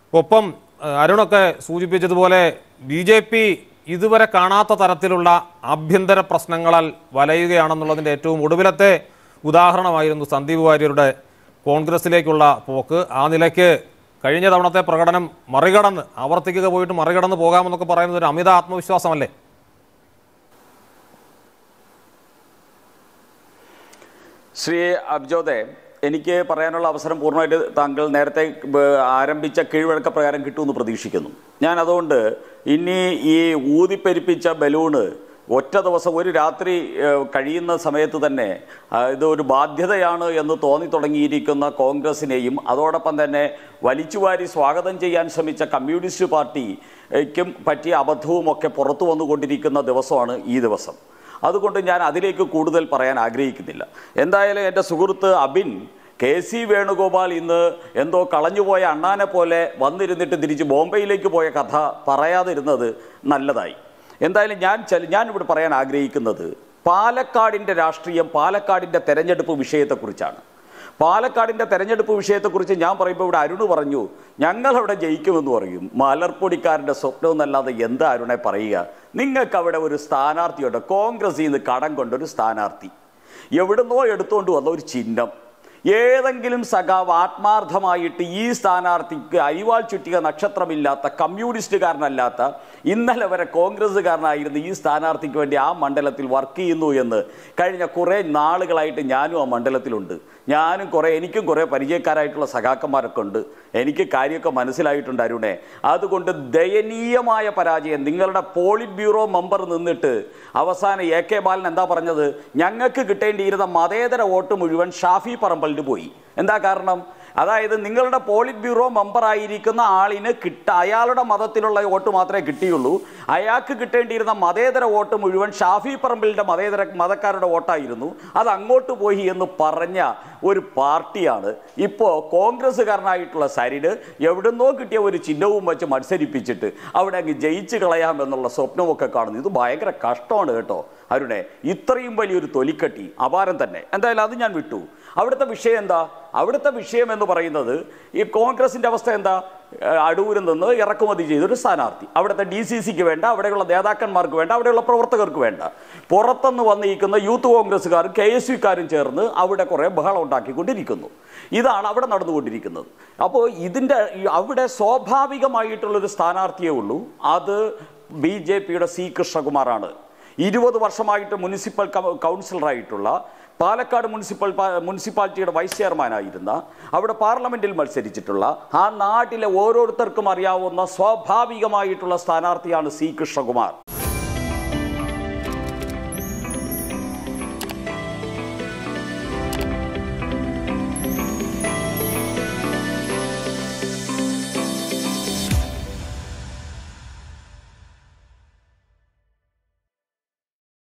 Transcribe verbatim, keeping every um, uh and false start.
ഒപ്പം അരുണൊക്കെ സൂചിപ്പിച്ചതുപോലെ B J P ഇതുവരെ കാണാത്ത തരത്തിലുള്ള ആഭ്യന്തര പ്രശ്നങ്ങളാൽ വലയുകയാണെന്നുള്ളതിൻ്റെ ഏറ്റവും ഒടുവിലത്തെ ഉദാഹരണമായിരുന്നു സന്ദീപ് വാര്യരുടെ കോൺഗ്രസിലേക്കുള്ള പോക്ക്. ആ നിലയ്ക്ക് കഴിഞ്ഞ തവണത്തെ പ്രകടനം മറികടന്ന് ആവർത്തിക്കുക പോയിട്ട് മറികടന്ന് പോകാമെന്നൊക്കെ പറയുന്നത് ഒരു അമിത ആത്മവിശ്വാസമല്ലേ? ശ്രീ അബ്ജോദെ, എനിക്ക് പറയാനുള്ള അവസരം പൂർണ്ണമായിട്ട് താങ്കൾ നേരത്തെ ആരംഭിച്ച കീഴ്വഴക്ക പ്രകാരം കിട്ടുമെന്ന് പ്രതീക്ഷിക്കുന്നു. ഞാൻ അതുകൊണ്ട് ഇനി ഈ ഊതിപ്പെരിപ്പിച്ച ബലൂണ് ഒറ്റ ദിവസം ഒരു രാത്രി കഴിയുന്ന സമയത്ത് തന്നെ ഇതൊരു ബാധ്യതയാണ് എന്ന് തോന്നി തുടങ്ങിയിരിക്കുന്ന കോൺഗ്രസിനെയും അതോടൊപ്പം തന്നെ വലിച്ചുവാരി സ്വാഗതം ചെയ്യാൻ ശ്രമിച്ച കമ്മ്യൂണിസ്റ്റ് പാർട്ടിക്കും പറ്റിയ അബദ്ധവുമൊക്കെ പുറത്തു വന്നുകൊണ്ടിരിക്കുന്ന ദിവസമാണ് ഈ ദിവസം. അതുകൊണ്ട് ഞാൻ അതിലേക്ക് കൂടുതൽ പറയാൻ ആഗ്രഹിക്കുന്നില്ല. എന്തായാലും എൻ്റെ സുഹൃത്ത് അബിൻ കെ സി വേണുഗോപാൽ ഇന്ന് എന്തോ കളഞ്ഞുപോയ അണ്ണാനെ പോലെ വന്നിരുന്നിട്ട് തിരിച്ച് ബോംബെയിലേക്ക് പോയ കഥ പറയാതിരുന്നത് നല്ലതായി. എന്തായാലും ഞാൻ ഞാനിവിടെ പറയാൻ ആഗ്രഹിക്കുന്നത് പാലക്കാടിൻ്റെ രാഷ്ട്രീയം, പാലക്കാടിൻ്റെ തെരഞ്ഞെടുപ്പ് വിഷയത്തെക്കുറിച്ചാണ്. പാലക്കാടിൻ്റെ തെരഞ്ഞെടുപ്പ് വിഷയത്തെക്കുറിച്ച് ഞാൻ പറയുമ്പോൾ ഇവിടെ അരുണ് പറഞ്ഞു ഞങ്ങളവിടെ ജയിക്കുമെന്ന് പറയും. മലർപ്പൊടിക്കാരൻ്റെ സ്വപ്നം എന്നല്ലാതെ എന്താ അരുണെ പറയുക? നിങ്ങൾക്ക് അവിടെ ഒരു സ്ഥാനാർത്ഥിയുണ്ട്, കോൺഗ്രസിൽ നിന്ന് കടം കൊണ്ടൊരു സ്ഥാനാർത്ഥി, എവിടുന്നോ എടുത്തുകൊണ്ട് വന്ന ഒരു ചിഹ്നം. ഏതെങ്കിലും സഖാവ് ആത്മാർത്ഥമായിട്ട് ഈ സ്ഥാനാർത്ഥിക്ക് അരിവാൾ ചുറ്റിക നക്ഷത്രമില്ലാത്ത, കമ്മ്യൂണിസ്റ്റുകാരനല്ലാത്ത, ഇന്നലെ വരെ കോൺഗ്രസ്സുകാരനായിരുന്ന ഈ സ്ഥാനാർത്ഥിക്ക് വേണ്ടി ആ മണ്ഡലത്തിൽ വർക്ക് ചെയ്യുന്നു എന്ന് കഴിഞ്ഞ കുറേ നാളുകളായിട്ട് ഞാനും ആ മണ്ഡലത്തിലുണ്ട്. ഞാനും കുറേ എനിക്കും കുറേ പരിചയക്കാരായിട്ടുള്ള സഖാക്കന്മാരൊക്കെ ഉണ്ട്. എനിക്ക് കാര്യമൊക്കെ മനസ്സിലായിട്ടുണ്ട് അരുണെ. അതുകൊണ്ട് ദയനീയമായ പരാജയം. നിങ്ങളുടെ പോളിറ്റ് ബ്യൂറോ മെമ്പർ നിന്നിട്ട് അവസാനം എ കെ ബാലൻ എന്താ പറഞ്ഞത്? ഞങ്ങൾക്ക് കിട്ടേണ്ടിയിരുന്ന മതേതര വോട്ട് മുഴുവൻ ഷാഫി പറമ്പലിന് പോയി. എന്താ കാരണം? അതായത് നിങ്ങളുടെ പോളിറ്റ് ബ്യൂറോ മെമ്പറായിരിക്കുന്ന ആളിന് കിട്ട അയാളുടെ മതത്തിലുള്ള വോട്ട് മാത്രമേ കിട്ടിയുള്ളൂ. അയാൾക്ക് കിട്ടേണ്ടിയിരുന്ന മതേതര വോട്ട് മുഴുവൻ ഷാഫി പറമ്പിലിൻ്റെ മതേതര മതക്കാരുടെ വോട്ടായിരുന്നു. അത് അങ്ങോട്ട് പോയി എന്ന് പറഞ്ഞ ഒരു പാർട്ടിയാണ് ഇപ്പോൾ കോൺഗ്രസ്സുകാരനായിട്ടുള്ള സരിന് എവിടുന്നോ കിട്ടിയ ഒരു ചിഹ്നവും വെച്ച് മത്സരിപ്പിച്ചിട്ട് അവിടെ അങ്ങ് ജയിച്ച് കളയാമെന്നുള്ള സ്വപ്നമൊക്കെ കാണുന്നു. ഇത് ഭയങ്കര കഷ്ടമാണ് കേട്ടോ അരുണെ. ഇത്രയും വലിയൊരു തൊലിക്കട്ടി അപാരം തന്നെ. എന്തായാലും അത് ഞാൻ വിട്ടു. അവിടുത്തെ വിഷയം എന്താ? അവിടുത്തെ വിഷയം എന്ന് പറയുന്നത് ഈ കോൺഗ്രസിൻ്റെ അവസ്ഥ എന്താ? അടൂരിൽ നിന്ന് ഇറക്കുമതി ചെയ്തൊരു സ്ഥാനാർത്ഥി, അവിടുത്തെ ഡി സി സിക്ക് വേണ്ട, അവിടെയുള്ള നേതാക്കന്മാർക്ക് വേണ്ട, അവിടെയുള്ള പ്രവർത്തകർക്ക് വേണ്ട, പുറത്തുനിന്ന് വന്നിരിക്കുന്ന യൂത്ത് കോൺഗ്രസ്സുകാരും കെ എസ് യുക്കാരും ചേർന്ന് അവിടെ കുറേ ബഹളം ഉണ്ടാക്കിക്കൊണ്ടിരിക്കുന്നു. ഇതാണ് അവിടെ നടന്നുകൊണ്ടിരിക്കുന്നത്. അപ്പോൾ ഇതിൻ്റെ അവിടെ സ്വാഭാവികമായിട്ടുള്ളൊരു സ്ഥാനാർത്ഥിയേ ഉള്ളൂ. അത് ബി ജെ പിയുടെ സി കൃഷ്ണകുമാറാണ്. ഇരുപത് വർഷമായിട്ട് മുനിസിപ്പൽ കൗൺസിലറായിട്ടുള്ള, പാലക്കാട് മുനിസിപ്പൽ മുനിസിപ്പാലിറ്റിയുടെ വൈസ് ചെയർമാനായിരുന്ന, അവിടെ പാർലമെന്റിൽ മത്സരിച്ചിട്ടുള്ള, ആ നാട്ടിലെ ഓരോരുത്തർക്കും അറിയാവുന്ന സ്വാഭാവികമായിട്ടുള്ള സ്ഥാനാർത്ഥിയാണ് സി കൃഷ്ണകുമാർ.